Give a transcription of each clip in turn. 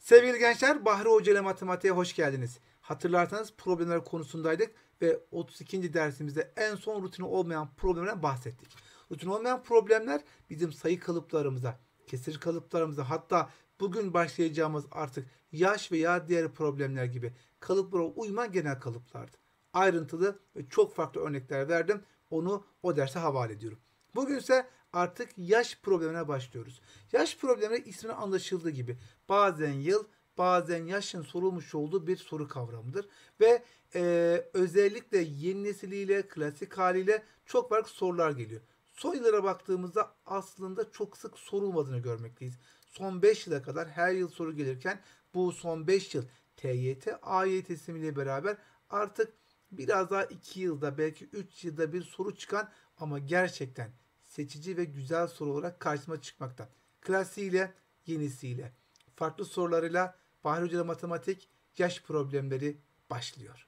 Sevgili gençler, Bahri Hoca ile matematiğe hoş geldiniz. Hatırlarsanız problemler konusundaydık ve 32. dersimizde en son rutini olmayan problemlerden bahsettik. Rutin olmayan problemler bizim sayı kalıplarımıza, kesir kalıplarımıza, hatta bugün başlayacağımız artık yaş veya diğer problemler gibi kalıplara uymayan genel kalıplardı. Ayrıntılı ve çok farklı örnekler verdim. Onu o derse havale ediyorum. Bugün ise artık yaş problemine başlıyoruz. Yaş problemleri ismine anlaşıldığı gibi bazen yıl, bazen yaşın sorulmuş olduğu bir soru kavramıdır. Ve özellikle yeni nesiliyle, klasik haliyle çok farklı sorular geliyor. Son yıllara baktığımızda aslında çok sık sorulmadığını görmekteyiz. Son 5 yıla kadar her yıl soru gelirken bu son 5 yıl TYT, AYT ile beraber artık biraz daha 2 yılda belki 3 yılda bir soru çıkan ama gerçekten seçici ve güzel soru olarak karşıma çıkmakta. Klasiğiyle, yenisiyle, farklı sorularıyla Bahri Hoca'da matematik yaş problemleri başlıyor.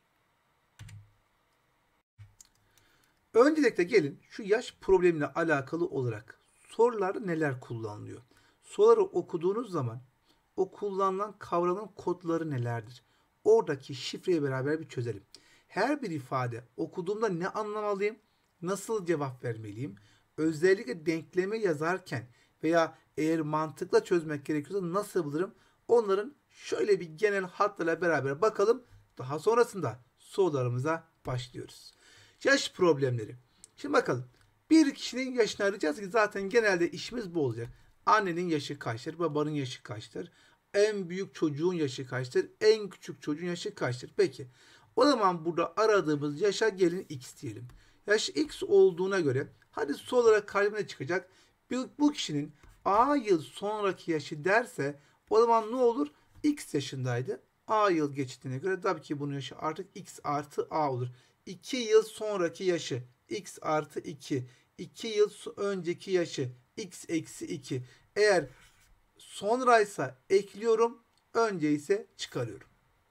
Öncelikle gelin şu yaş problemine alakalı olarak sorularda neler kullanılıyor? Soruları okuduğunuz zaman o kullanılan kavramın kodları nelerdir? Oradaki şifreyi beraber bir çözelim. Her bir ifade okuduğumda ne anlamalıyım? Nasıl cevap vermeliyim? Özellikle denklemi yazarken veya eğer mantıkla çözmek gerekiyorsa nasıl bulurum? Onların şöyle bir genel hatlarla beraber bakalım. Daha sonrasında sorularımıza başlıyoruz. Yaş problemleri. Şimdi bakalım. Bir kişinin yaşını arayacağız ki zaten genelde işimiz bu olacak. Annenin yaşı kaçtır? Babanın yaşı kaçtır? En büyük çocuğun yaşı kaçtır? En küçük çocuğun yaşı kaçtır? Peki. O zaman burada aradığımız yaşa gelin x diyelim. Yaş x olduğuna göre hadi soru olarak kalbine çıkacak. Bu kişinin a yıl sonraki yaşı derse o zaman ne olur? X yaşındaydı. A yıl geçtiğine göre tabii ki bunun yaşı artık x artı a olur. 2 yıl sonraki yaşı x artı 2. 2 yıl önceki yaşı x eksi 2. Eğer sonraysa ekliyorum, önce ise çıkarıyorum.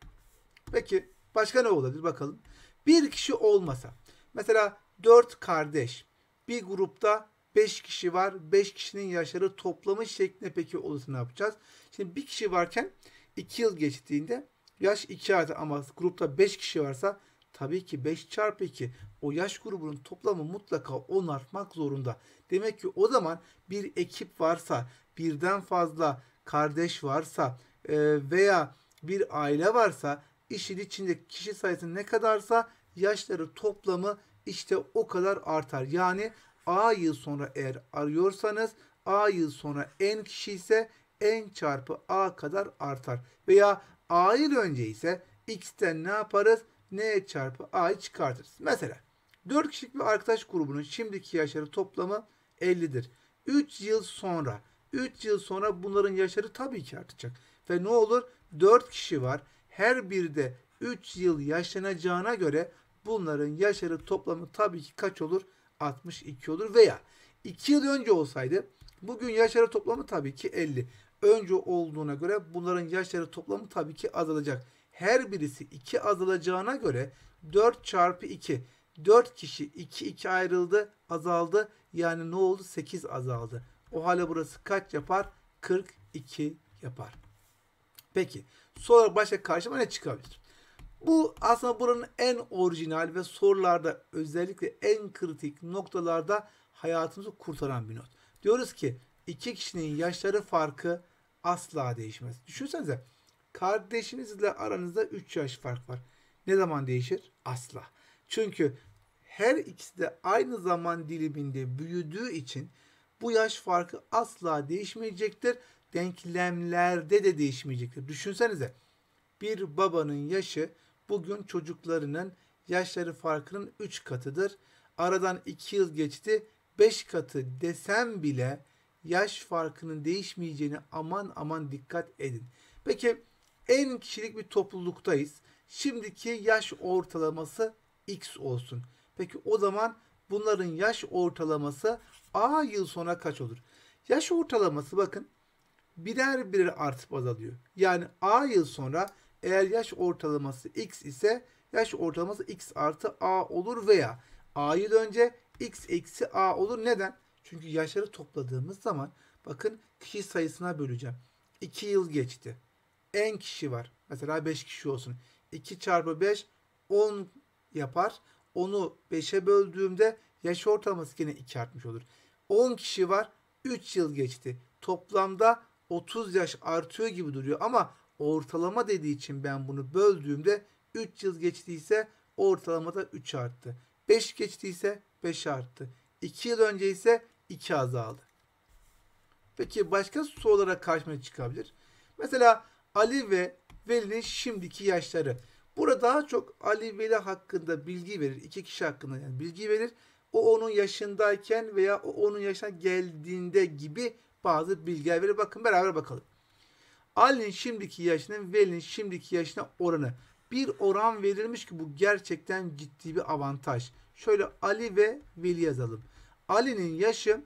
Peki başka ne olabilir bakalım. Bir kişi olmasa, mesela 4 kardeş, bir grupta 5 kişi var. 5 kişinin yaşları toplamı şeklinde peki olursa ne yapacağız? Şimdi bir kişi varken 2 yıl geçtiğinde yaş 2 artı ama grupta 5 kişi varsa tabii ki 5 çarpı 2 o yaş grubunun toplamı mutlaka 10 artmak zorunda. Demek ki o zaman bir ekip varsa, birden fazla kardeş varsa veya bir aile varsa işin içindeki kişi sayısı ne kadarsa yaşları toplamı işte o kadar artar. Yani A yıl sonra eğer arıyorsanız A yıl sonra n kişi ise n çarpı A kadar artar. Veya A yıl önce ise x'ten ne yaparız? N çarpı A'yı çıkartırız. Mesela 4 kişilik bir arkadaş grubunun şimdiki yaşları toplamı 50'dir. 3 yıl sonra bunların yaşları tabii ki artacak. Ve ne olur? 4 kişi var. Her biri de 3 yıl yaşlanacağına göre bunların yaşları toplamı tabii ki kaç olur? 62 olur. Veya 2 yıl önce olsaydı bugün yaşları toplamı tabii ki 50. Önce olduğuna göre bunların yaşları toplamı tabii ki azalacak. Her birisi 2 azalacağına göre 4 çarpı 2. 4 kişi 2 ayrıldı, azaldı. Yani ne oldu? 8 azaldı. O halde burası kaç yapar? 42 yapar. Peki sorular başka karşıma ne çıkabilir? Bu aslında buranın en orijinal ve sorularda özellikle en kritik noktalarda hayatımızı kurtaran bir not. Diyoruz ki iki kişinin yaşları farkı asla değişmez. Düşünsenize kardeşinizle aranızda 3 yaş fark var. Ne zaman değişir? Asla. Çünkü her ikisi de aynı zaman diliminde büyüdüğü için bu yaş farkı asla değişmeyecektir. Denklemlerde de değişmeyecektir. Düşünsenize bir babanın yaşı bugün çocuklarının yaşları farkının 3 katıdır. Aradan 2 yıl geçti. 5 katı desem bile yaş farkının değişmeyeceğine aman aman dikkat edin. Peki en kişilik bir topluluktayız. Şimdiki yaş ortalaması x olsun. Peki o zaman bunların yaş ortalaması a yıl sonra kaç olur? Yaş ortalaması bakın birer birer artıp azalıyor. Yani a yıl sonra eğer yaş ortalaması x ise yaş ortalaması x artı a olur veya a yıl önce x eksi a olur. Neden? Çünkü yaşları topladığımız zaman bakın kişi sayısına böleceğim. 2 yıl geçti. n kişi var. Mesela 5 kişi olsun. 2 çarpı 5 10 yapar. Onu 5'e böldüğümde yaş ortalaması yine 2 artmış olur. 10 kişi var. 3 yıl geçti. Toplamda 30 yaş artıyor gibi duruyor ama ortalama dediği için ben bunu böldüğümde 3 yıl geçtiyse ortalamada 3 arttı. 5 geçtiyse 5 arttı. 2 yıl önce ise 2 azaldı. Peki başka sorulara karşıma çıkabilir. Mesela Ali ve Veli'nin şimdiki yaşları. Burada daha çok Ali Veli hakkında bilgi verir. İki kişi hakkında yani bilgi verir. O onun yaşındayken veya o onun yaşına geldiğinde gibi bazı bilgiler verir. Bakın beraber bakalım. Ali'nin şimdiki yaşının Veli'nin şimdiki yaşına oranı. Bir oran verilmiş ki bu gerçekten ciddi bir avantaj. Şöyle Ali ve Veli yazalım. Ali'nin yaşı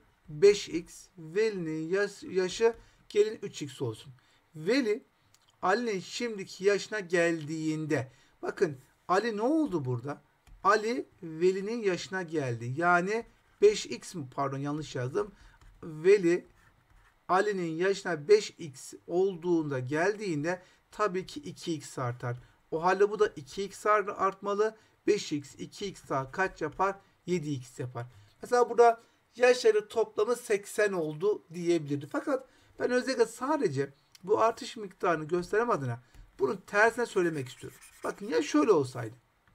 5x, Veli'nin yaşı gelin 3x olsun. Veli Ali'nin şimdiki yaşına geldiğinde bakın Ali ne oldu burada? Ali Veli'nin yaşına geldi. Yani 5x mi? Pardon yanlış yazdım. Veli Ali'nin yaşına 5x olduğunda geldiğinde tabii ki 2x artar. O halde bu da 2x artmalı. 5x 2x daha kaç yapar? 7x yapar. Mesela burada yaşları toplamı 80 oldu diyebilirdi. Fakat ben özellikle sadece bu artış miktarını gösterem adına bunun tersine söylemek istiyorum. Bakın ya şöyle olsaydı.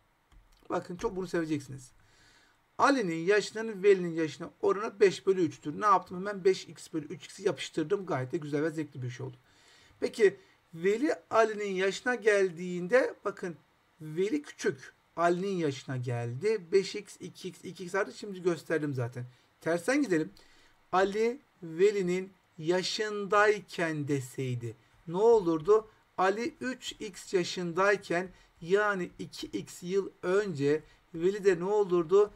Bakın çok bunu seveceksiniz. Ali'nin yaşının Veli'nin yaşına oranı 5 bölü 3'tür. Ne yaptım? Hemen 5x bölü 3x'i yapıştırdım. Gayet de güzel ve zevkli bir şey oldu. Peki Veli Ali'nin yaşına geldiğinde bakın Veli küçük. Ali'nin yaşına geldi. 5x, 2x, 2x artı şimdi gösterdim zaten. Tersten gidelim. Ali Veli'nin yaşındayken deseydi ne olurdu? Ali 3x yaşındayken yani 2x yıl önce Veli de ne olurdu?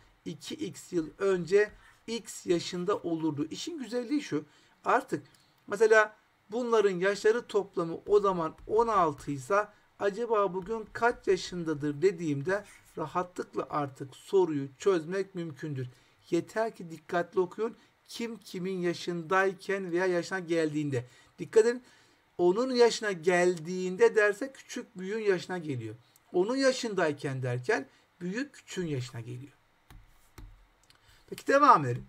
2x yıl önce x yaşında olurdu. İşin güzelliği şu. Artık mesela bunların yaşları toplamı o zaman 16 ise acaba bugün kaç yaşındadır dediğimde rahatlıkla artık soruyu çözmek mümkündür. Yeter ki dikkatli okuyun. Kim kimin yaşındayken veya yaşına geldiğinde. Dikkat edin. Onun yaşına geldiğinde derse küçük büyüğün yaşına geliyor. Onun yaşındayken derken büyük küçüğün yaşına geliyor. Peki devam edelim.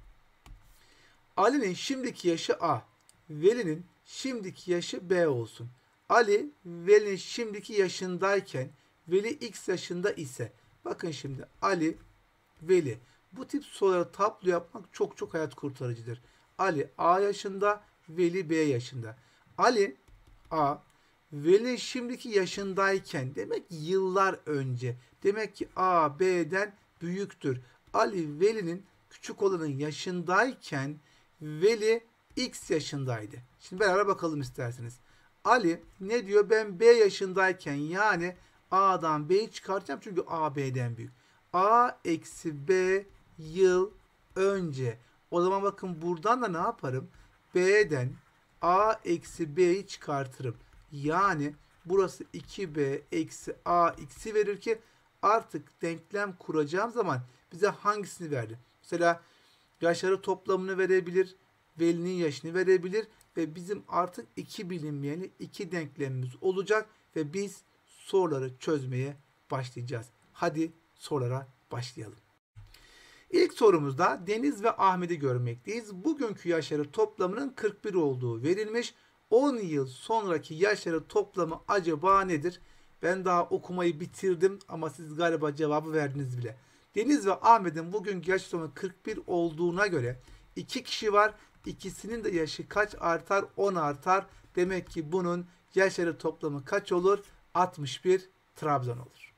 Ali'nin şimdiki yaşı A. Veli'nin şimdiki yaşı B olsun. Ali, Veli'nin şimdiki yaşındayken Veli X yaşında ise bakın şimdi Ali, Veli. Bu tip soruları tablo yapmak çok çok hayat kurtarıcıdır. Ali A yaşında, Veli B yaşında. Ali A, Veli şimdiki yaşındayken demek yıllar önce. Demek ki A B'den büyüktür. Ali Veli'nin küçük olanın yaşındayken Veli X yaşındaydı. Şimdi beraber bakalım isterseniz. Ali ne diyor? Ben B yaşındayken yani A'dan B'yi çıkartacağım çünkü A B'den büyük. A eksi B yıl önce. O zaman bakın buradan da ne yaparım? B'den A eksi B'yi çıkartırım. Yani burası 2B eksi A x'i verir ki artık denklem kuracağım zaman bize hangisini verdi? Mesela yaşları toplamını verebilir, Veli'nin yaşını verebilir ve bizim artık iki bilinmeyeni iki denklemimiz olacak ve biz soruları çözmeye başlayacağız. Hadi sorulara başlayalım. İlk sorumuzda Deniz ve Ahmet'i görmekteyiz. Bugünkü yaşları toplamının 41 olduğu verilmiş. 10 yıl sonraki yaşları toplamı acaba nedir? Ben daha okumayı bitirdim ama siz galiba cevabı verdiniz bile. Deniz ve Ahmet'in bugünkü yaş toplamı 41 olduğuna göre 2 kişi var. İkisinin de yaşı kaç artar? 10 artar. Demek ki bunun yaşları toplamı kaç olur? 61 Trabzon olur.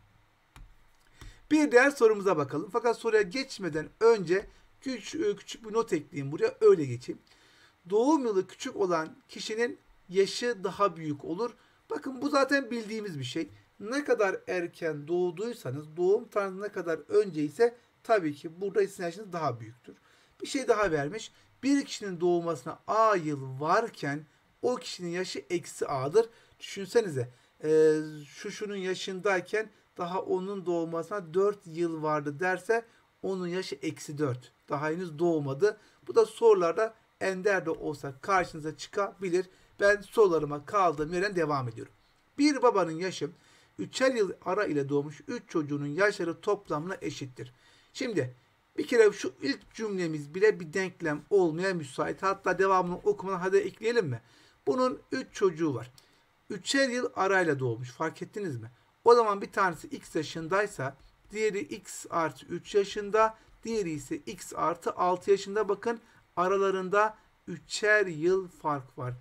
Bir diğer sorumuza bakalım. Fakat soruya geçmeden önce küçük bir not ekleyeyim buraya. Öyle geçeyim. Doğum yılı küçük olan kişinin yaşı daha büyük olur. Bakın bu zaten bildiğimiz bir şey. Ne kadar erken doğduysanız doğum tarihi ne kadar önce ise tabii ki burada sizin yaşınız daha büyüktür. Bir şey daha vermiş. Bir kişinin doğmasına A yıl varken o kişinin yaşı eksi A'dır. Düşünsenize şunun yaşındayken daha onun doğmasına 4 yıl vardı derse onun yaşı eksi 4. Daha henüz doğmadı. Bu da sorularda ender de olsa karşınıza çıkabilir. Ben sorularıma kaldığım yerden devam ediyorum. Bir babanın yaşı 3'er yıl ara ile doğmuş 3 çocuğunun yaşları toplamına eşittir. Şimdi bir kere şu ilk cümlemiz bile bir denklem olmaya müsait. Hatta devamını okumadan hadi ekleyelim mi? Bunun 3 çocuğu var. 3'er yıl arayla doğmuş. Fark ettiniz mi? O zaman bir tanesi x yaşındaysa diğeri x artı 3 yaşında, diğeri ise x artı 6 yaşında. Bakın aralarında 3'er yıl fark var.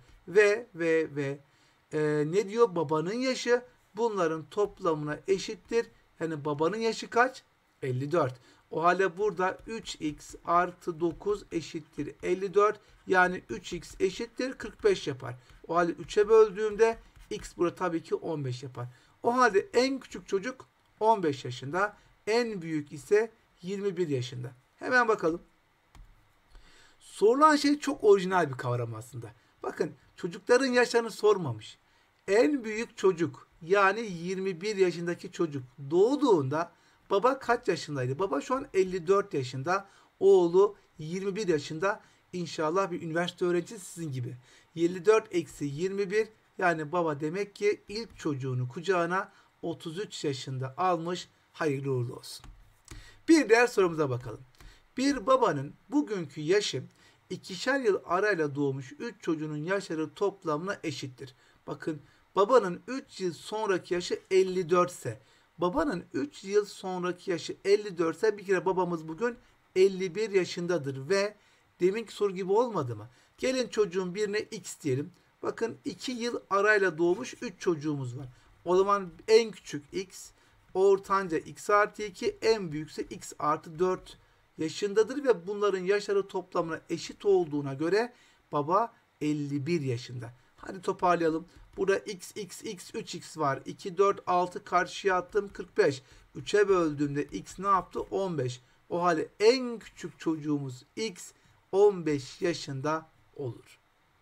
Ne diyor? Babanın yaşı bunların toplamına eşittir. Yani babanın yaşı kaç? 54. O halde burada 3x artı 9 eşittir 54. Yani 3x eşittir 45 yapar. O halde 3'e böldüğümde x burada tabii ki 15 yapar. O halde en küçük çocuk 15 yaşında. En büyük ise 21 yaşında. Hemen bakalım. Sorulan şey çok orijinal bir kavram aslında. Bakın çocukların yaşlarını sormamış. En büyük çocuk yani 21 yaşındaki çocuk doğduğunda baba kaç yaşındaydı? Baba şu an 54 yaşında. Oğlu 21 yaşında. İnşallah bir üniversite öğrencisi sizin gibi. 54 eksi 21 yani baba demek ki ilk çocuğunu kucağına 33 yaşında almış. Hayırlı uğurlu olsun. Bir diğer sorumuza bakalım. Bir babanın bugünkü yaşı 2'şer yıl arayla doğmuş 3 çocuğunun yaşları toplamına eşittir. Bakın babanın 3 yıl sonraki yaşı 54 ise babanın 3 yıl sonraki yaşı 54 ise bir kere babamız bugün 51 yaşındadır ve deminki soru gibi olmadı mı? Gelin çocuğun birine x diyelim. Bakın 2 yıl arayla doğmuş 3 çocuğumuz var. O zaman en küçük x, ortanca x artı 2, en büyükse x artı 4 yaşındadır ve bunların yaşları toplamına eşit olduğuna göre baba 51 yaşında. Hadi toparlayalım. Burada x, 3x var. 2, 4, 6 karşıya attım 45. 3'e böldüğümde x ne yaptı? 15. O halde en küçük çocuğumuz x 15 yaşında olur.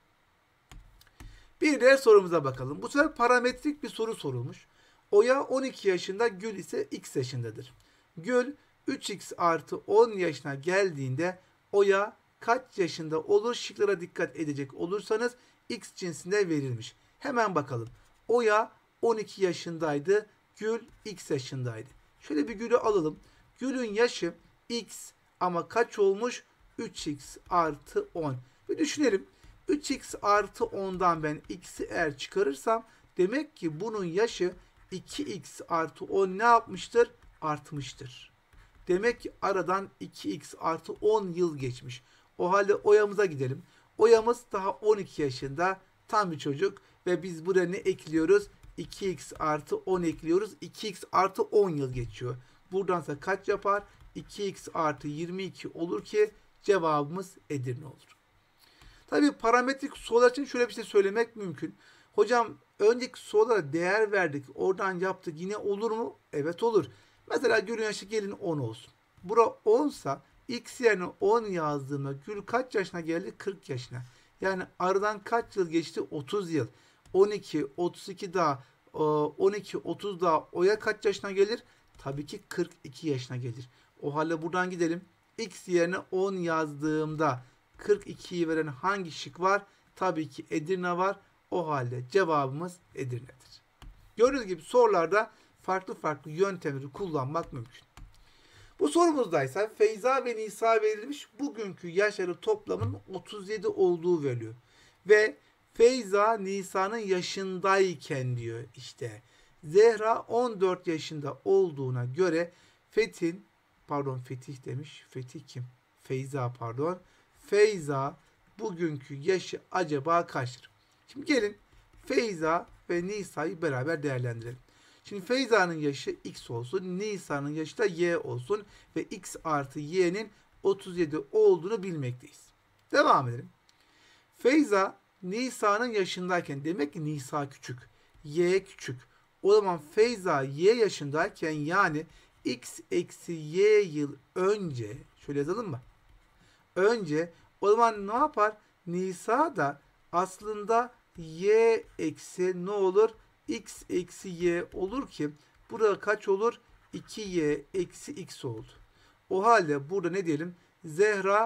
Bir diğer sorumuza bakalım. Bu sefer parametrik bir soru sorulmuş. Oya 12 yaşında, Gül ise x yaşındadır. Gül 3x artı 10 yaşına geldiğinde Oya kaç yaşında olur? Şıklara dikkat edecek olursanız x cinsinde verilmiş. Hemen bakalım. Oya 12 yaşındaydı. Gül x yaşındaydı. Şöyle bir Gül'ü alalım. Gül'ün yaşı x ama kaç olmuş? 3x artı 10. Bir düşünelim. 3x artı 10'dan ben x'i eğer çıkarırsam demek ki bunun yaşı 2x artı 10 ne yapmıştır? Artmıştır. Demek ki aradan 2x artı 10 yıl geçmiş. O halde Oya'mıza gidelim. Oya'mız daha 12 yaşında tam bir çocuk ve biz buraya ne ekliyoruz? 2x artı 10 ekliyoruz. 2x artı 10 yıl geçiyor. Buradansa kaç yapar? 2x artı 22 olur ki cevabımız Edirne olur. Tabii parametrik sorular için şöyle bir şey söylemek mümkün. Hocam önceki sorulara değer verdik. Oradan yaptık. Yine olur mu? Evet olur. Mesela Gül'ün yaşı gelin 10 olsun. Bura 10 sa x yerine 10 yazdığımda Gül kaç yaşına geldi? 40 yaşına. Yani aradan kaç yıl geçti? 30 yıl. 12, 32 daha 12, 30 daha Oya kaç yaşına gelir? Tabii ki 42 yaşına gelir. O halde buradan gidelim. X yerine 10 yazdığımda 42'yi veren hangi şık var? Tabii ki Edirne var. O halde cevabımız Edirne'dir. Gördüğünüz gibi sorularda farklı farklı yöntemleri kullanmak mümkün. Bu sorumuzda ise Feyza ve Nisa verilmiş. Bugünkü yaşları toplamının 37 olduğu veriliyor. Ve Feyza Nisa'nın yaşındayken diyor işte. Zehra 14 yaşında olduğuna göre Fetih demiş. Fetih kim? Feyza pardon. Feyza bugünkü yaşı acaba kaçtır? Şimdi gelin Feyza ve Nisa'yı beraber değerlendirelim. Şimdi Feyza'nın yaşı x olsun, Nisa'nın yaşı da y olsun ve x artı y'nin 37 olduğunu bilmekteyiz. Devam edelim. Feyza Nisa'nın yaşındayken demek ki Nisa küçük, y küçük. O zaman Feyza y yaşındayken yani x eksi y yıl önce şöyle yazalım mı? Önce o zaman ne yapar? Nisa da aslında y eksi ne olur? X eksi y olur ki burada kaç olur? 2y eksi x oldu. O halde burada ne diyelim?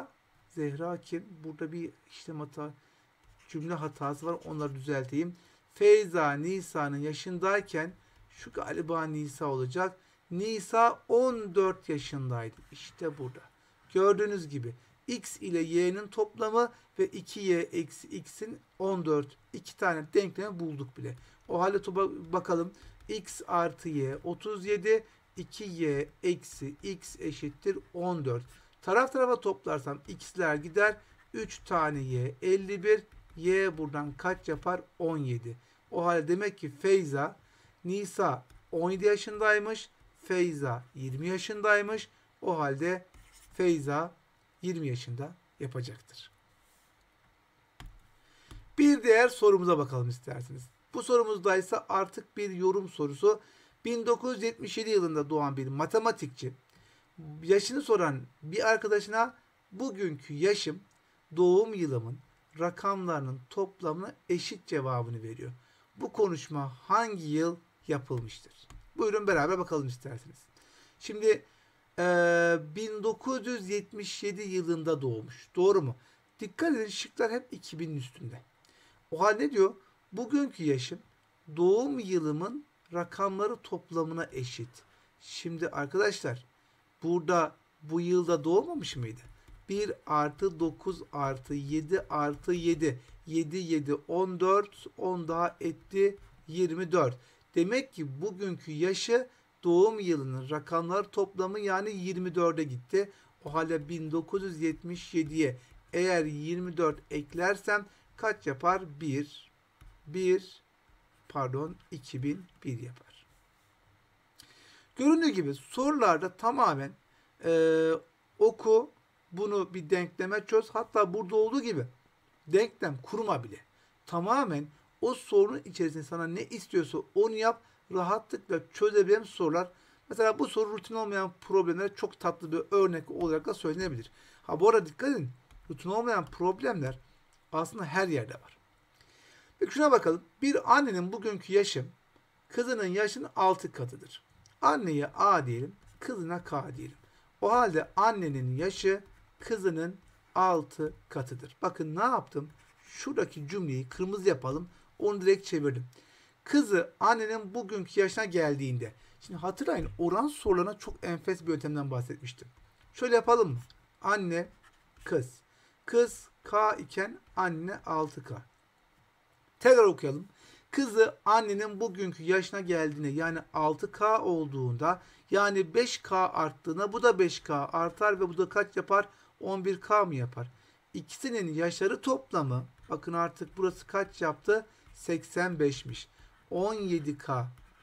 Zehra kim? Burada bir işlem hata, cümle hatası var. Onları düzelteyim. Feyza Nisa'nın yaşındayken şu galiba Nisa olacak. Nisa 14 yaşındaydı. İşte burada. Gördüğünüz gibi x ile y'nin toplamı ve 2y eksi x'in 14. İki tane denklemi bulduk bile. O halde bakalım. X artı y 37, 2y eksi x eşittir 14. Taraf tarafa toplarsam x'ler gider. 3 tane y 51. Y buradan kaç yapar? 17. O halde demek ki Feyza, Nisa 17 yaşındaymış. Feyza 20 yaşındaymış. O halde Feyza 20 yaşında yapacaktır. Bir diğer sorumuza bakalım isterseniz. Bu sorumuzda ise artık bir yorum sorusu. 1977 yılında doğan bir matematikçi yaşını soran bir arkadaşına bugünkü yaşım doğum yılımın rakamlarının toplamına eşit cevabını veriyor. Bu konuşma hangi yıl yapılmıştır? Buyurun beraber bakalım isterseniz. Şimdi 1977 yılında doğmuş. Doğru mu? Dikkat edin, şıklar hep 2000'in üstünde. O halde ne diyor? Bugünkü yaşım doğum yılımın rakamları toplamına eşit. Şimdi arkadaşlar burada bu yılda doğmamış mıydı? 1 artı 9 artı 7 artı 7. 7, 7, 14. 10 daha etti 24. Demek ki bugünkü yaşı doğum yılının rakamlar toplamı yani 24'e gitti. O halde 1977'ye eğer 24 eklersem kaç yapar? 2001 yapar. Göründüğü gibi sorularda tamamen oku, bunu bir denkleme çöz. Hatta burada olduğu gibi denklem kurma bile. Tamamen o sorunun içerisinde sana ne istiyorsa onu yap. Rahatlıkla çözebilen sorular. Mesela bu soru rutin olmayan problemlere çok tatlı bir örnek olarak da söylenebilir. Ha bu arada dikkat edin. Rutin olmayan problemler aslında her yerde var. Peki şuna bakalım. Bir annenin bugünkü yaşı kızının yaşının 6 katıdır. Anneye A diyelim, kızına K diyelim. O halde annenin yaşı kızının 6 katıdır. Bakın ne yaptım? Şuradaki cümleyi kırmızı yapalım. Onu direkt çevirdim. Kızı annenin bugünkü yaşına geldiğinde. Şimdi hatırlayın, oran sorularına çok enfes bir yöntemden bahsetmiştim. Şöyle yapalım mı? Anne, kız. Kız K iken anne 6K. Tekrar okuyalım. Kızı annenin bugünkü yaşına geldiğine yani 6K olduğunda yani 5K arttığına bu da 5K artar ve bu da kaç yapar? 11K mı yapar? İkisinin yaşları toplamı bakın artık burası kaç yaptı? 85'miş. 17K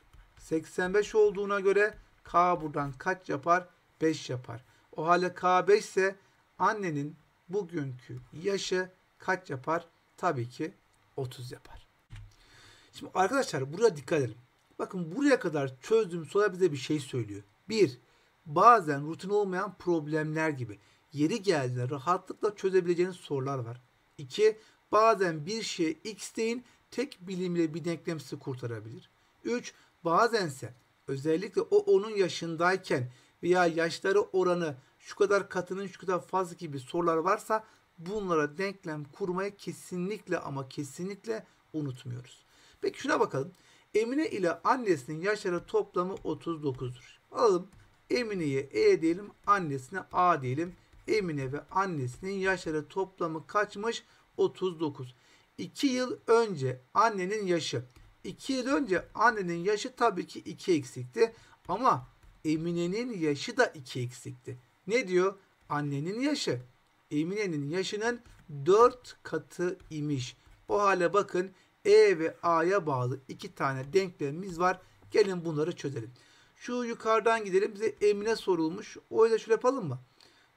85 olduğuna göre K buradan kaç yapar? 5 yapar. O halde K 5 ise annenin bugünkü yaşı kaç yapar? Tabii ki 30 yapar. Şimdi arkadaşlar buraya dikkat edelim. Bakın buraya kadar çözdüğüm sorular bize bir şey söylüyor. 1. Bazen rutin olmayan problemler gibi yeri geldiğinde rahatlıkla çözebileceğiniz sorular var. 2. Bazen bir şeye x deyin tek bilimle bir denklem sizi kurtarabilir. 3. Bazense özellikle o onun yaşındayken veya yaşları oranı şu kadar katının şu kadar fazla gibi sorular varsa bunlara denklem kurmayı kesinlikle ama kesinlikle unutmuyoruz. Peki şuna bakalım. Emine ile annesinin yaşları toplamı 39'dur. Alalım. Emine'ye E diyelim, annesine A diyelim. Emine ve annesinin yaşları toplamı kaçmış? 39. 2 yıl önce annenin yaşı. 2 yıl önce annenin yaşı tabii ki 2 eksikti. Ama Emine'nin yaşı da 2 eksikti. Ne diyor? Annenin yaşı Emine'nin yaşının 4 katı imiş. O hale bakın E ve A'ya bağlı 2 tane denklemimiz var. Gelin bunları çözelim. Şu yukarıdan gidelim. Bize Emine sorulmuş. O yüzden şöyle yapalım mı?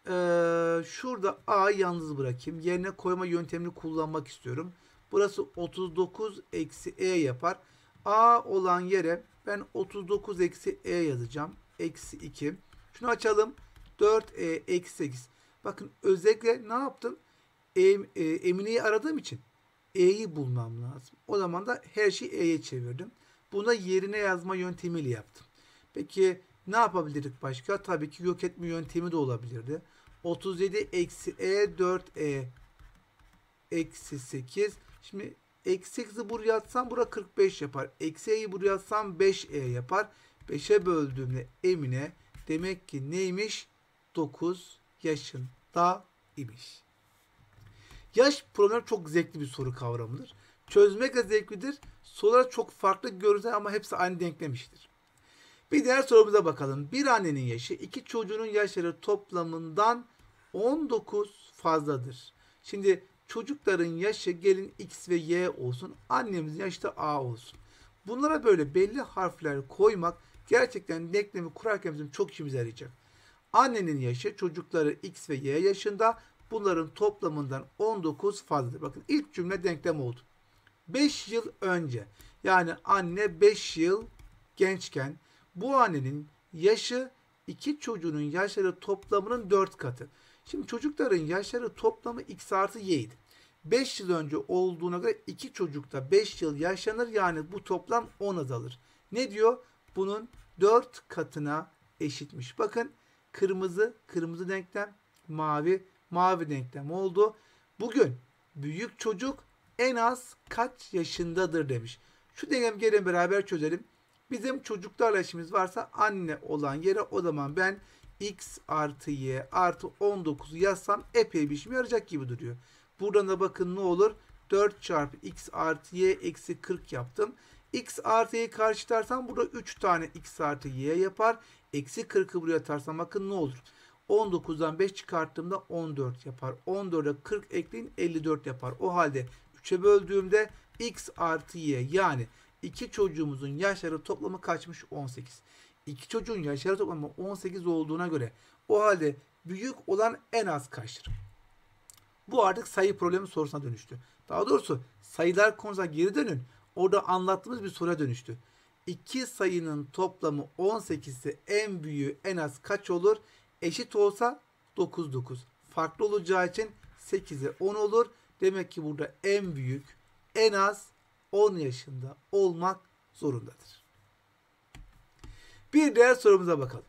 Şurada A'yı yalnız bırakayım. Yerine koyma yöntemini kullanmak istiyorum. Burası 39 eksi E yapar. A olan yere ben 39 eksi E yazacağım. Eksi 2. Şunu açalım. 4E eksi 8. Bakın özellikle ne yaptım? Emine'yi aradığım için E'yi bulmam lazım. O zaman da her şeyi E'ye çevirdim. Buna yerine yazma yöntemiyle yaptım. Peki ne yapabilirdik başka? Tabii ki yok etme yöntemi de olabilirdi. 37 eksi E 4E eksi 8. Şimdi Eksi x'i buraya atsam bura 45 yapar. Eksi e'yi buraya atsam 5e yapar. 5'e böldüğümde Emine demek ki neymiş? 9 yaşında imiş. Yaş problemi çok zevkli bir soru kavramıdır. Çözmek de zevklidir. Sorular çok farklı görünse ama hepsi aynı denklemiştir. Bir diğer sorumuza bakalım. Bir annenin yaşı iki çocuğunun yaşları toplamından 19 fazladır. Şimdi çocukların yaşı gelin x ve y olsun. Annemizin yaşı da a olsun. Bunlara böyle belli harfler koymak gerçekten denklemi kurarken bizim çok işimize yarayacak. Annenin yaşı çocukları x ve y yaşında. Bunların toplamından 19 fazladır. Bakın ilk cümle denklem oldu. 5 yıl önce yani anne 5 yıl gençken bu annenin yaşı iki çocuğunun yaşları toplamının 4 katı. Şimdi çocukların yaşları toplamı x artı y idi. 5 yıl önce olduğuna göre iki çocukta 5 yıl yaşanır yani bu toplam 10 azalır. Ne diyor? Bunun 4 katına eşitmiş. Bakın kırmızı denklem, mavi denklem oldu. Bugün büyük çocuk en az kaç yaşındadır demiş. Şu denklemi gelin beraber çözelim. Bizim çocuklarla işimiz varsa anne olan yere o zaman ben x artı y artı 19'u yazsam epey bir işime yarayacak gibi duruyor. Buradan da bakın ne olur? 4 çarpı x artı y eksi 40 yaptım. X artı y'yi karşılarsam burada 3 tane x artı y yapar. Eksi 40'ı buraya atarsam bakın ne olur? 19'dan 5 çıkarttığımda 14 yapar. 14'e 40 ekleyin 54 yapar. O halde 3'e böldüğümde x artı y yani iki çocuğumuzun yaşları toplamı kaçmış? 18. İki çocuğun yaşları toplamı 18 olduğuna göre o halde büyük olan en az kaçtır? Bu artık sayı problemi sorusuna dönüştü. Daha doğrusu sayılar konusuna geri dönün. Orada anlattığımız bir soruya dönüştü. İki sayının toplamı 18 ise en büyüğü en az kaç olur? Eşit olsa 9 9. Farklı olacağı için 8'e 10 olur. Demek ki burada en büyük en az 10 yaşında olmak zorundadır. Bir diğer sorumuza bakalım.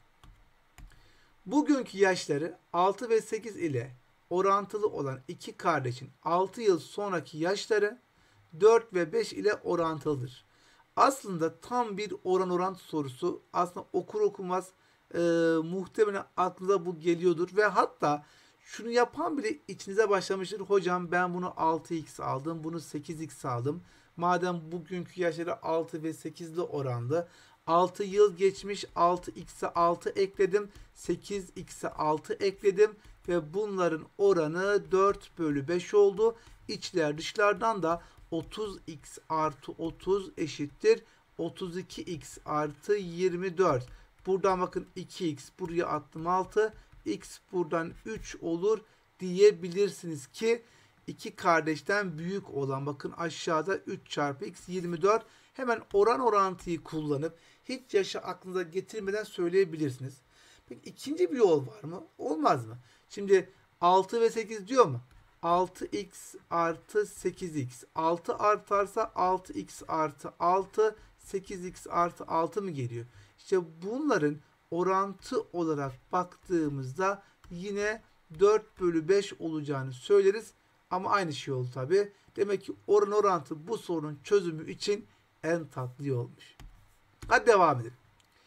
Bugünkü yaşları 6 ve 8 ile orantılı olan iki kardeşin 6 yıl sonraki yaşları 4 ve 5 ile orantılıdır. Aslında tam bir oran orantı sorusu. Aslında okur okumaz muhtemelen aklınıza bu geliyordur ve hatta şunu yapan bile içinize başlamıştır. Hocam ben bunu 6x aldım, bunu 8x aldım. Madem bugünkü yaşları 6 ve 8 ile oranlı. 6 yıl geçmiş, 6x'e 6 ekledim, 8x'e 6 ekledim ve bunların oranı 4 bölü 5 oldu. İçler dışlardan da 30x artı 30 eşittir 32x artı 24. Buradan bakın 2x buraya attım 6. X buradan 3 olur diyebilirsiniz ki iki kardeşten büyük olan bakın aşağıda 3 çarpı x 24. Hemen oran orantıyı kullanıp hiç yaşı aklınıza getirmeden söyleyebilirsiniz. Peki ikinci bir yol var mı? Olmaz mı? Şimdi 6 ve 8 diyor mu? 6x artı 8x. 6 artarsa 6x artı 6, 8x artı 6 mı geliyor? İşte bunların orantı olarak baktığımızda yine 4 bölü 5 olacağını söyleriz. Ama aynı şey oldu tabi. Demek ki oran orantı bu sorunun çözümü için en tatlı olmuş. Hadi devam edelim.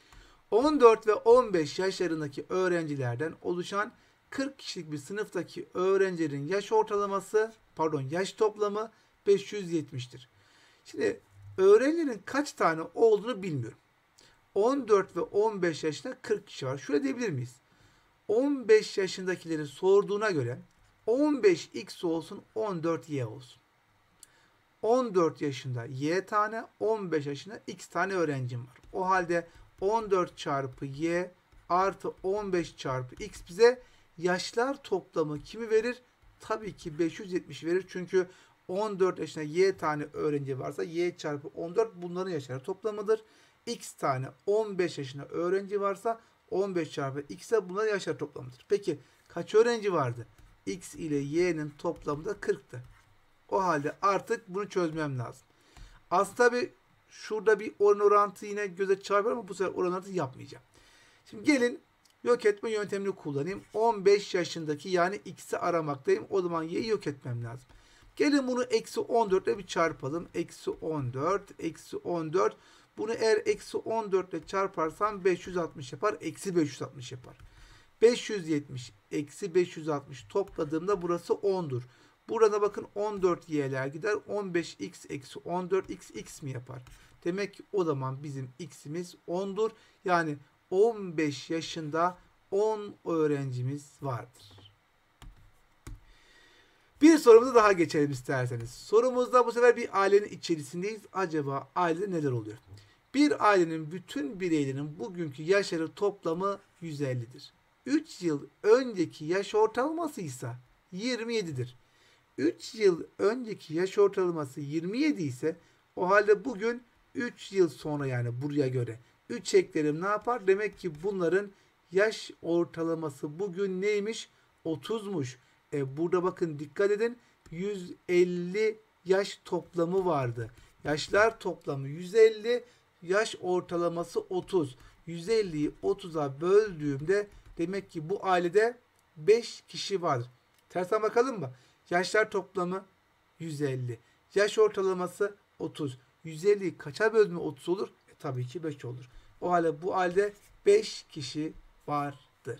14 ve 15 yaşlarındaki öğrencilerden oluşan 40 kişilik bir sınıftaki öğrencilerin yaş toplamı 570'tir. Şimdi öğrencilerin kaç tane olduğunu bilmiyorum. 14 ve 15 yaşında 40 kişi var. Şöyle diyebilir miyiz? 15 yaşındakileri sorduğuna göre 15x olsun 14y olsun. 14 yaşında y tane, 15 yaşında x tane öğrencim var. O halde 14 çarpı y artı 15 çarpı x bize yaşlar toplamı kimi verir? Tabii ki 570 verir. Çünkü 14 yaşında y tane öğrenci varsa y çarpı 14 bunların yaşları toplamıdır. X tane 15 yaşında öğrenci varsa 15 çarpı x'e bunların yaşları toplamıdır. Peki kaç öğrenci vardı? X ile y'nin toplamı da 40'tı. O halde artık bunu çözmem lazım. Aslında tabi şurada bir oran orantı yine göze çarpar ama bu sefer oran orantı yapmayacağım. Şimdi gelin yok etme yöntemini kullanayım. 15 yaşındaki yani x'i aramaktayım. O zaman y'yi yok etmem lazım. Gelin bunu eksi 14 ile bir çarpalım. Eksi 14, eksi 14. Bunu eğer eksi 14 ile çarparsam 560 yapar. Eksi 560 yapar. 570 eksi 560 topladığımda burası 10'dur. Burada bakın 14 y'ler gider. 15x eksi 14x x mi yapar? Demek ki o zaman bizim x'imiz 10'dur. Yani 15 yaşında 10 öğrencimiz vardır. Bir sorumuza daha geçelim isterseniz. Sorumuzda bu sefer bir ailenin içerisindeyiz. Acaba ailede neler oluyor? Bir ailenin bütün bireylerinin bugünkü yaşları toplamı 150'dir. 3 yıl önceki yaş ortalaması ise 27'dir. 3 yıl önceki yaş ortalaması 27 ise o halde bugün 3 yıl sonra yani buraya göre 3 eklerim ne yapar? Demek ki bunların yaş ortalaması bugün neymiş? 30'muş. Burada bakın dikkat edin 150 yaş toplamı vardı. Yaşlar toplamı 150, yaş ortalaması 30. 150'yi 30'a böldüğümde demek ki bu ailede 5 kişi vardır. Tersten bakalım mı? Yaşlar toplamı 150. Yaş ortalaması 30. 150'yi kaça böldüğümde 30 olur? Tabii ki 5 olur. O halde bu ailede 5 kişi vardır.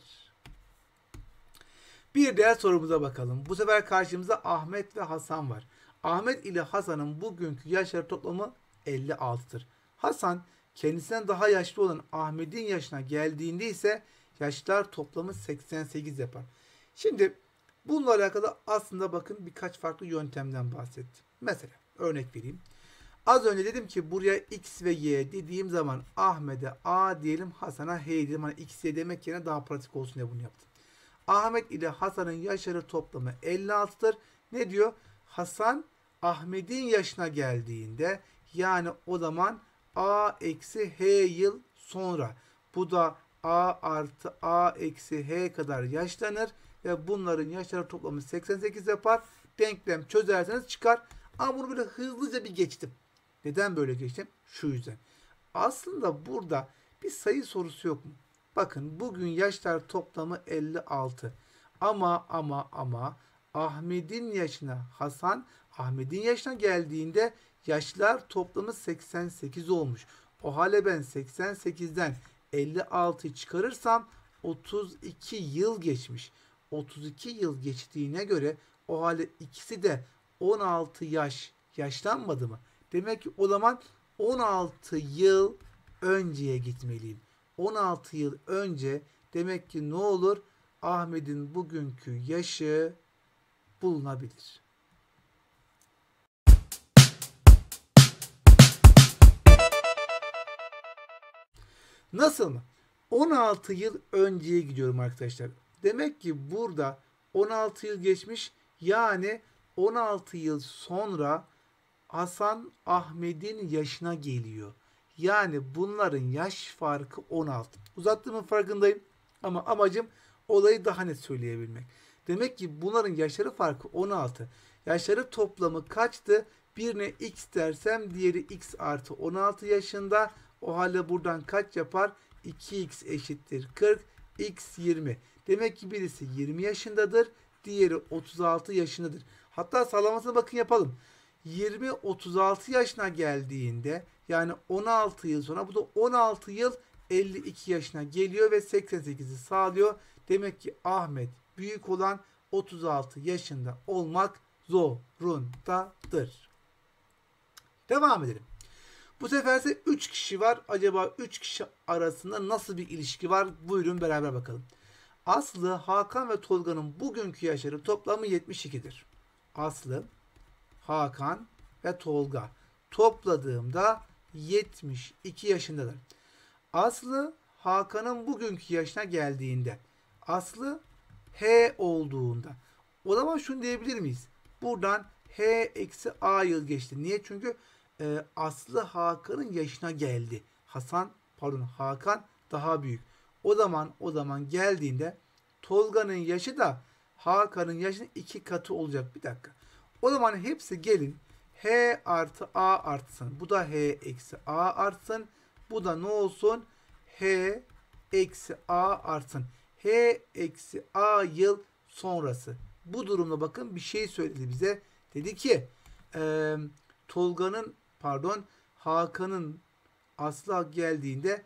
Bir diğer sorumuza bakalım. Bu sefer karşımızda Ahmet ve Hasan var. Ahmet ile Hasan'ın bugünkü yaşları toplamı 56'tır. Hasan kendisinden daha yaşlı olan Ahmet'in yaşına geldiğinde ise yaşlar toplamı 88 yapar. Şimdi bununla alakalı aslında bakın birkaç farklı yöntemden bahsettim. Mesela örnek vereyim. Az önce dedim ki buraya x ve y dediğim zaman Ahmet'e a diyelim, Hasan'a h diyelim. Hani x, y demek yerine daha pratik olsun diye bunu yaptım. Ahmet ile Hasan'ın yaşları toplamı 56'tır. Ne diyor? Hasan Ahmet'in yaşına geldiğinde yani o zaman a eksi h yıl sonra. Bu da a artı a eksi h kadar yaşlanır ve bunların yaşları toplamı 88 yapar. Denklem çözerseniz çıkar. Ama bunu böyle hızlıca bir geçtim. Neden böyle geçtim? Şu yüzden. Aslında burada bir sayı sorusu yok mu? Bakın bugün yaşlar toplamı 56. Ama Ahmet'in yaşına Ahmet'in yaşına geldiğinde yaşlar toplamı 88 olmuş. O halde ben 88'den 56'yı çıkarırsam 32 yıl geçmiş. 32 yıl geçtiğine göre o halde ikisi de 16 yaş yaşlanmadı mı? Demek ki o zaman 16 yıl önceye gitmeliyim. 16 yıl önce demek ki ne olur? Ahmet'in bugünkü yaşı bulunabilir. Nasıl mı? 16 yıl önceye gidiyorum arkadaşlar. Demek ki burada 16 yıl geçmiş. Yani 16 yıl sonra Hasan Ahmet'in yaşına geliyor. Yani bunların yaş farkı 16. Uzattığımın farkındayım ama amacım olayı daha net söyleyebilmek. Demek ki bunların yaşları farkı 16. Yaşları toplamı kaçtı? Birine x dersem diğeri x artı 16 yaşında. O halde buradan kaç yapar? 2x eşittir 40, x 20. Demek ki birisi 20 yaşındadır, diğeri 36 yaşındadır. Hatta sağlamasına bakın yapalım. 20-36 yaşına geldiğinde yani 16 yıl sonra bu da 16 yıl 52 yaşına geliyor ve 88'i sağlıyor. Demek ki Ahmet büyük olan 36 yaşında olmak zorundadır. Devam edelim. Bu sefer ise 3 kişi var. Acaba 3 kişi arasında nasıl bir ilişki var? Buyurun beraber bakalım. Aslı, Hakan ve Tolga'nın bugünkü yaşları toplamı 72'dir. Aslı, Hakan ve Tolga topladığımda 72 yaşındadır. Aslı Hakan'ın bugünkü yaşına geldiğinde Aslı H olduğunda o zaman şunu diyebilir miyiz? Buradan H eksi A yıl geçti. Niye? Çünkü Aslı Hakan'ın yaşına geldi. Hakan daha büyük. O zaman geldiğinde Tolga'nın yaşı da Hakan'ın yaşının 2 katı olacak. Bir dakika. O zaman hepsi gelin H artı A artsın. Bu da H eksi A artsın. Bu da ne olsun? H eksi A artsın. H eksi A yıl sonrası. Bu durumda bakın bir şey söyledi bize. Dedi ki Tolga'nın pardon Hakan'ın asla geldiğinde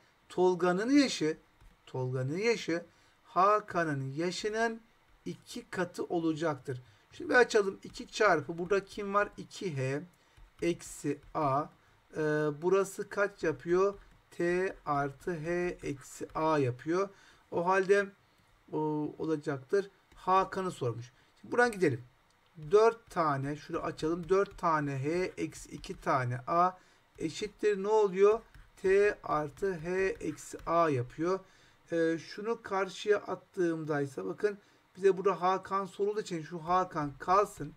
Tolga'nın yaşı Hakan'ın yaşının 2 katı olacaktır. Şimdi bir açalım. 2 çarpı burada kim var? 2h eksi a. Burası kaç yapıyor? T artı h eksi a yapıyor. O halde olacaktır. Hakan'ı sormuş. Şimdi buradan gidelim. 4 tane şunu açalım. 4 tane h eksi 2 tane a eşittir ne oluyor? T artı h eksi a yapıyor. Şunu karşıya attığımda ise bakın bize burada Hakan sorulduğu için şu Hakan kalsın.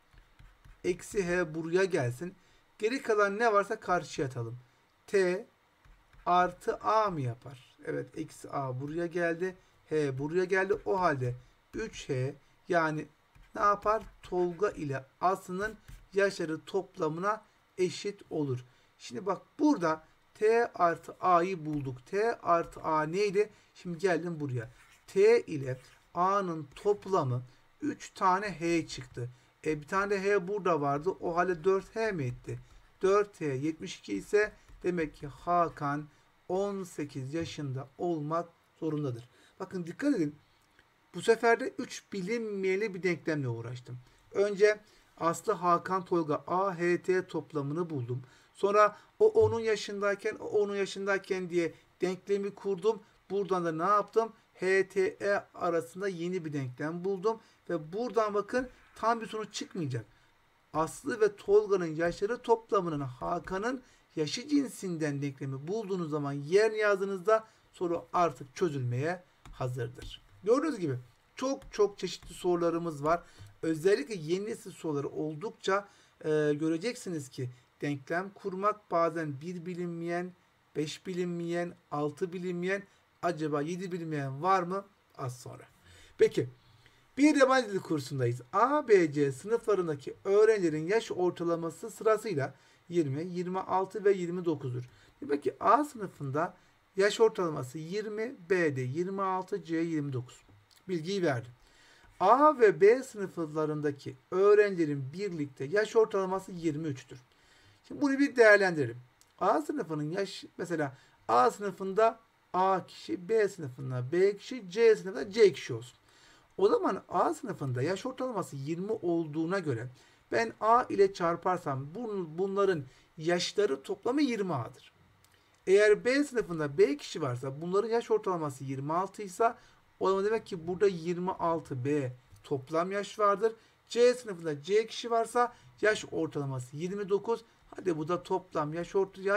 Eksi h buraya gelsin. Geri kalan ne varsa karşıya atalım. T artı a mı yapar? Evet, eksi a buraya geldi. H buraya geldi. O halde 3h yani ne yapar? Tolga ile Aslı'nın yaşları toplamına eşit olur. Şimdi bak burada T artı A'yı bulduk. T artı A neydi? Şimdi geldim buraya. T ile A'nın toplamı 3 tane H çıktı. Bir tane de H burada vardı. O halde 4H mi etti? 4H 72 ise demek ki Hakan 18 yaşında olmak zorundadır. Bakın dikkat edin. Bu sefer de 3 bilinmeyeni bir denklemle uğraştım. Önce Aslı, Hakan, Tolga A, H, T toplamını buldum. Sonra o onun yaşındayken diye denklemi kurdum. Buradan da ne yaptım? H, T, E arasında yeni bir denklem buldum. Ve buradan bakın tam bir sonuç çıkmayacak. Aslı ve Tolga'nın yaşları toplamının Hakan'ın yaşı cinsinden denklemi bulduğunuz zaman yer yazdığınızda soru artık çözülmeye hazırdır. Gördüğünüz gibi çok çeşitli sorularımız var. Özellikle yeni nesil soruları oldukça göreceksiniz ki denklem kurmak bazen 1 bilinmeyen, 5 bilinmeyen, 6 bilinmeyen, acaba 7 bilinmeyen var mı? Az sonra. Peki bir yabancı dil kursundayız. A, B, C sınıflarındaki öğrencilerin yaş ortalaması sırasıyla 20, 26 ve 29'dur. Demek ki A sınıfında yaş ortalaması 20, B'de 26, C 29. Bilgiyi verdim. A ve B sınıflarındaki öğrencilerin birlikte yaş ortalaması 23'tür. Şimdi bunu bir değerlendirelim. A sınıfının yaş mesela A sınıfında A kişi, B sınıfında B kişi, C sınıfında C kişi olsun. O zaman A sınıfında yaş ortalaması 20 olduğuna göre ben A ile çarparsam bunların yaşları toplamı 20A'dır. Eğer B sınıfında B kişi varsa bunların yaş ortalaması 26 ise o zaman demek ki burada 26B toplam yaş vardır. C sınıfında C kişi varsa yaş ortalaması 29. Hadi bu da toplam yaş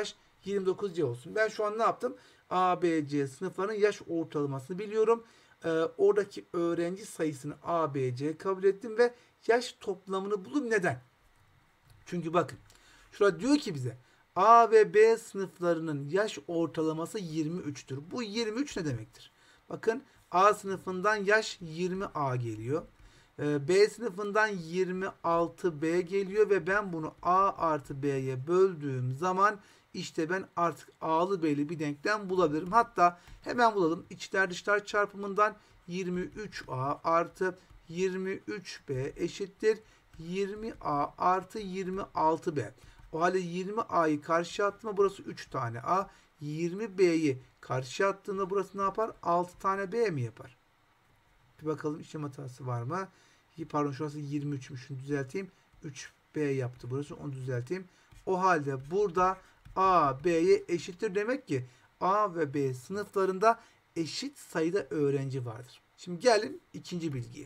29C olsun. Ben şu an ne yaptım? A, B, C sınıflarının yaş ortalamasını biliyorum. Oradaki öğrenci sayısını A, B, C kabul ettim ve yaş toplamını buldum. Neden? Çünkü bakın şurada diyor ki bize A ve B sınıflarının yaş ortalaması 23'tür. Bu 23 ne demektir? Bakın A sınıfından yaş 20A geliyor. B sınıfından 26B geliyor ve ben bunu A artı B'ye böldüğüm zaman işte ben artık A'lı B'li bir denklem bulabilirim. Hatta hemen bulalım. İçler dışlar çarpımından 23A artı 23B eşittir 20A artı 26B. O halde 20A'yı karşıya attığımda burası 3 tane A. 20B'yi karşıya attığımda burası ne yapar? 6 tane B mi yapar? Bir bakalım işlem hatası var mı? Pardon şurası 23'müş. Şunu düzelteyim. 3B yaptı burası. Onu düzelteyim. O halde burada A, B'ye eşittir demek ki A ve B sınıflarında eşit sayıda öğrenci vardır. Şimdi gelin ikinci bilgiye.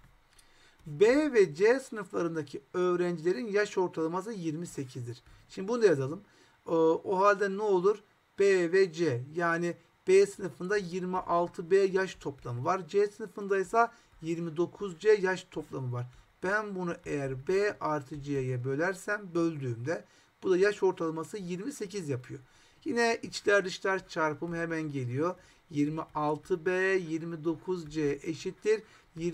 B ve C sınıflarındaki öğrencilerin yaş ortalaması 28'dir. Şimdi bunu da yazalım. O halde ne olur? B ve C yani B sınıfında 26B yaş toplamı var. C sınıfında ise 29C yaş toplamı var. Ben bunu eğer B artı C'ye böldüğümde bu da yaş ortalaması 28 yapıyor. Yine içler dışlar çarpımı hemen geliyor. 26B 29C eşittir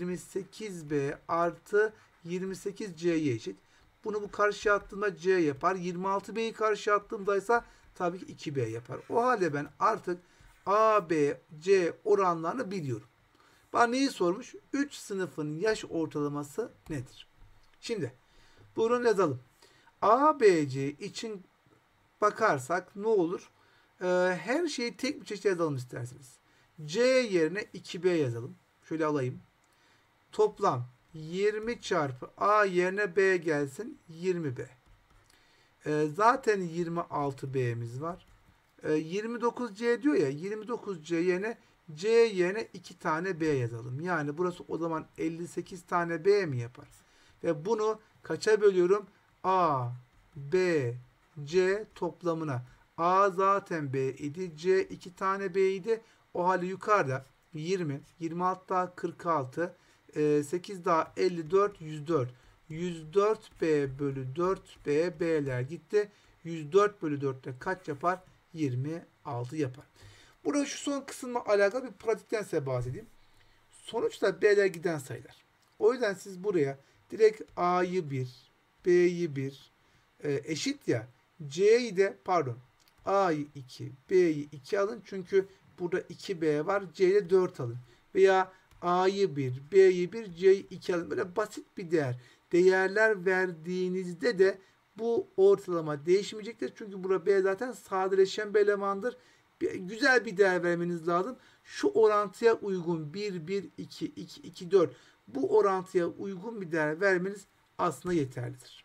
28B artı 28C'ye eşit. Bunu bu karşıya attığımda C yapar. 26B'yi karşıya attığımda ise tabii ki 2B yapar. O halde ben artık A, B, C oranlarını biliyorum. Bana neyi sormuş? 3 sınıfın yaş ortalaması nedir? Şimdi Bunu yazalım. ABC için bakarsak ne olur? Her şeyi tek bir çeşit yazalım isterseniz. C yerine 2B yazalım. Şöyle alayım. Toplam 20 çarpı A yerine B gelsin 20B. Zaten 26B'miz var. 29C diyor ya, 29C yerine C yerine 2 tane B yazalım. Yani burası o zaman 58 tane B mi yapar? Ve bunu kaça bölüyorum? A, B, C toplamına. A zaten B idi. C 2 tane B idi. O halde yukarıda 20, 26 daha 46, 8 daha 54, 104. 104B bölü 4B, B'ler gitti. 104 bölü 4'te kaç yapar? 26 yapar. Burada şu son kısımla alakalı bir pratikten size bahsedeyim. Sonuçta B'ler giden sayılar. O yüzden siz buraya direkt A'yı 1, B'yi 1 eşit ya. C'yi de pardon A'yı 2, B'yi 2 alın. Çünkü burada 2B var. C'ye 4 alın. Veya A'yı 1, B'yi 1, C'yi 2 alın. Böyle basit bir değer. Değerler verdiğinizde de bu ortalama değişmeyecektir. Çünkü burada B zaten sadeleşen bir elemandır. Güzel bir değer vermeniz lazım. Şu orantıya uygun 1, 1, 2, 2, 2, 4 bu orantıya uygun bir değer vermeniz aslında yeterlidir.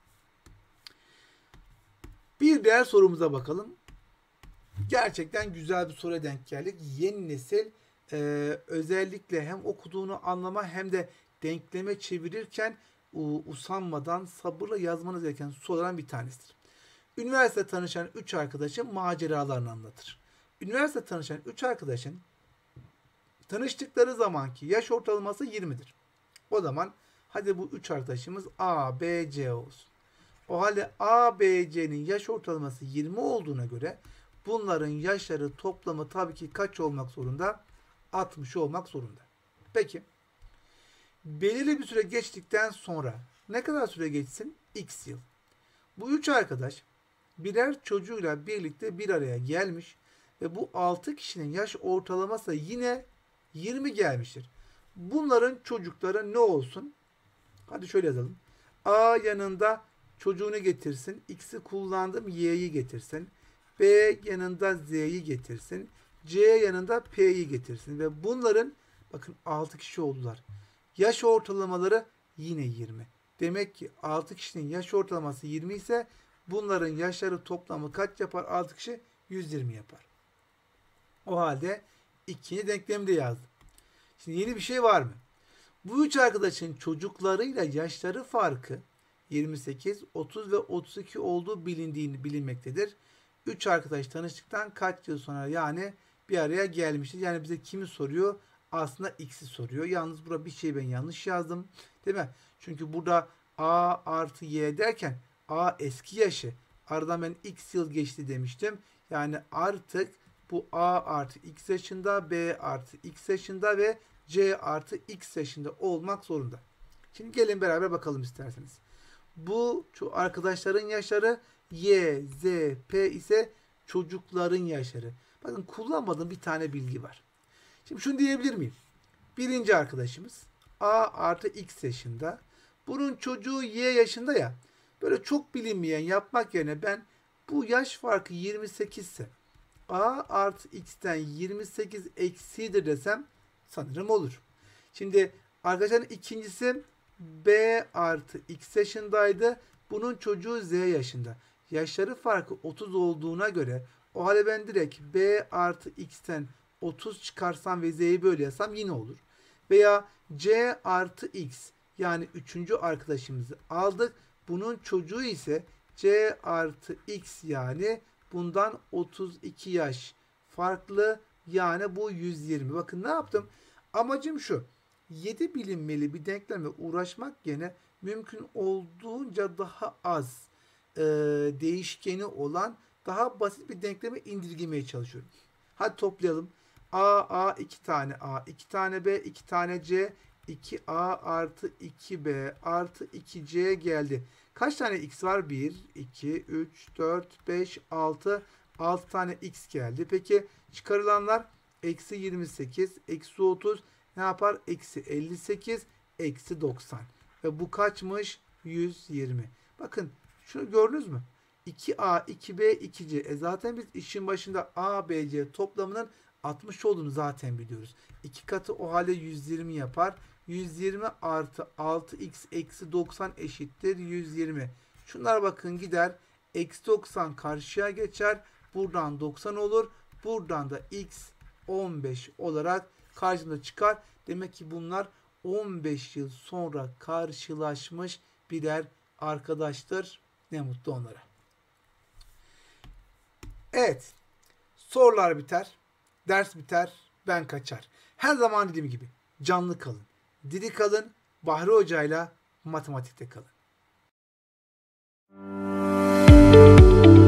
Bir diğer sorumuza bakalım. Gerçekten güzel bir soruya denk geldik. Yeni nesil özellikle hem okuduğunu anlama hem de denkleme çevirirken usanmadan sabırla yazmanız gereken sorulardan bir tanesidir. Üniversitede tanışan 3 arkadaşın maceralarını anlatır. Üniversitede tanışan 3 arkadaşın tanıştıkları zamanki yaş ortalaması 20'dir. O zaman hadi bu 3 arkadaşımız A, B, C olsun. O halde A, B, C'nin yaş ortalaması 20 olduğuna göre bunların yaşları toplamı tabii ki kaç olmak zorunda? 60 olmak zorunda. Peki. Belirli bir süre geçtikten sonra ne kadar süre geçsin? X yıl. Bu 3 arkadaş birer çocuğuyla birlikte bir araya gelmiş ve bu 6 kişinin yaş ortalaması yine 20 gelmiştir. Bunların çocukları ne olsun? Hadi şöyle yazalım. A yanında çocuğunu getirsin. X'i kullandım. Y'yi getirsin. B yanında Z'yi getirsin. C yanında P'yi getirsin. Ve bunların bakın 6 kişi oldular. Yaş ortalamaları yine 20. Demek ki 6 kişinin yaş ortalaması 20 ise bunların yaşları toplamı kaç yapar? 6 kişi 120 yapar. O halde ikinci denklemi de yazdım. Şimdi yeni bir şey var mı? Bu üç arkadaşın çocuklarıyla yaşları farkı 28, 30 ve 32 olduğu bilinmektedir. 3 arkadaş tanıştıktan kaç yıl sonra yani bir araya gelmiştir. Yani bize kimi soruyor? Aslında X'i soruyor. Yalnız burada bir şey ben yanlış yazdım. Değil mi? Çünkü burada A artı Y derken A eski yaşı. Aradan ben X yıl geçti demiştim. Yani artık bu A artı X yaşında, B artı X yaşında ve C artı X yaşında olmak zorunda. Şimdi gelin beraber bakalım isterseniz. Bu arkadaşların yaşları Y, Z, P ise çocukların yaşları. Bakın kullanmadığım bir tane bilgi var. Şimdi şunu diyebilir miyim? Birinci arkadaşımız A artı X yaşında. Bunun çocuğu Y yaşında ya. Böyle çok bilinmeyen yapmak yerine ben bu yaş farkı 28 ise A artı X'ten 28 eksidir desem sanırım olur. Şimdi arkadaşların ikincisi B artı X yaşındaydı. Bunun çocuğu Z yaşında. Yaşları farkı 30 olduğuna göre o halde ben direkt B artı X'ten 30 çıkarsam ve Z'yi böyle yazsam yine olur. Veya C artı X yani üçüncü arkadaşımızı aldık. Bunun çocuğu ise C artı X yani bundan 32 yaş farklı yani bu 120. Bakın ne yaptım? Amacım şu. 7 bilinmeli bir denklemle uğraşmak yerine mümkün olduğunca daha az değişkeni olan daha basit bir denkleme indirgemeye çalışıyorum. Hadi toplayalım. A 2 tane A, 2 tane B, 2 tane C, 2A artı 2B artı 2C geldi. Kaç tane X var? 1, 2, 3, 4, 5, 6. 6 tane X geldi. Peki çıkarılanlar eksi 28, eksi 30 ne yapar? Eksi 58, eksi 90. Ve bu kaçmış? 120. Bakın şunu gördünüz mü? 2A, 2B, 2C. Zaten biz işin başında A, B, C toplamının 60 olduğunu zaten biliyoruz. 2 katı o halde 120 yapar. 120 artı 6x eksi 90 eşittir 120. Şunlar bakın gider. Eksi 90 karşıya geçer. Buradan 90 olur. Buradan da x 15 olarak karşımıza çıkar. Demek ki bunlar 15 yıl sonra karşılaşmış birer arkadaştır. Ne mutlu onlara. Evet. Sorular biter. Ders biter. Ben kaçar. Her zaman dediğim gibi canlı kalın. Diri kalın. Bahri Hoca'yla matematikte kalın.